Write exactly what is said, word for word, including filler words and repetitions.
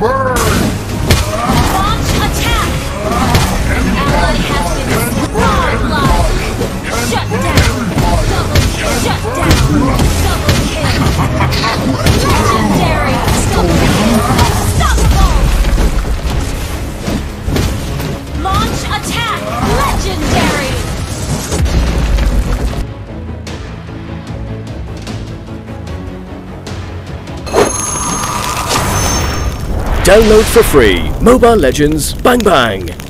Launch attack! Ally has been live. Shut down! Double kill! Shut down! Double kill! Legendary! Double kill! Unstoppable! Launch attack! Legendary! Download for free Mobile Legends Bang Bang.